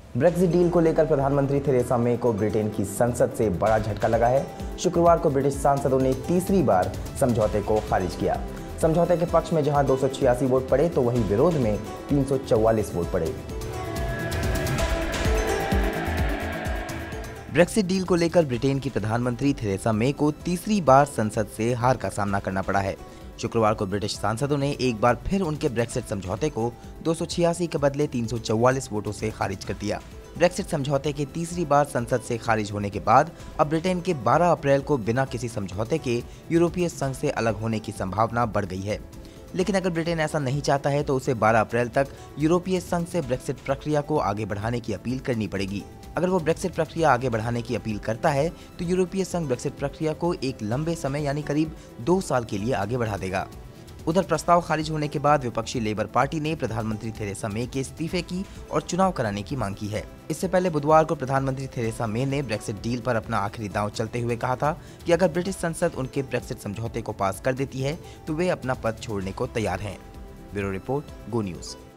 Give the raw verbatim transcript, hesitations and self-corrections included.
Brexit deal को लेकर प्रधानमंत्री थेरेसा मे को ब्रिटेन की संसद से बड़ा झटका लगा है। शुक्रवार को ब्रिटिश सांसदों ने तीसरी बार समझौते को खारिज किया। समझौते के पक्ष में जहां दो सौ छियासी वोट पड़े तो वहीं विरोध में तीन सौ चौवालीस वोट पड़े। ब्रेक्सिट डील को लेकर ब्रिटेन की प्रधानमंत्री थेरेसा मे को तीसरी बार संसद से हार का सामना करना पड़ा है। शुक्रवार को ब्रिटिश सांसदों ने एक बार फिर उनके ब्रेक्सिट समझौते को दो सौ छियासी के बदले तीन सौ चौवालीस वोटों से खारिज कर दिया। ब्रेक्सिट समझौते के तीसरी बार संसद से खारिज होने के बाद अब ब्रिटेन के बारह अप्रैल को बिना किसी समझौते के यूरोपीय संघ से अलग होने की संभावना बढ़ गई है। लेकिन अगर ब्रिटेन ऐसा नहीं चाहता है तो उसे बारह अप्रैल तक यूरोपीय संघ से ब्रेक्सिट प्रक्रिया को आगे बढ़ाने की अपील करनी पड़ेगी। अगर वो ब्रेक्सिट प्रक्रिया आगे बढ़ाने की अपील करता है तो यूरोपीय संघ ब्रेक्सिट प्रक्रिया को एक लंबे समय यानी करीब दो साल के लिए आगे बढ़ा देगा। उधर प्रस्ताव खारिज होने के बाद विपक्षी लेबर पार्टी ने प्रधानमंत्री थेरेसा मे के इस्तीफे की और चुनाव कराने की मांग की है। इससे पहले बुधवार को प्रधानमंत्री थेरेसा मे ने ब्रेक्सिट डील पर अपना आखिरी दांव चलते हुए कहा था कि अगर ब्रिटिश संसद उनके ब्रेक्सिट समझौते को पास कर देती है तो वे अपना पद छोड़ने को तैयार हैं। Bureau report, go news.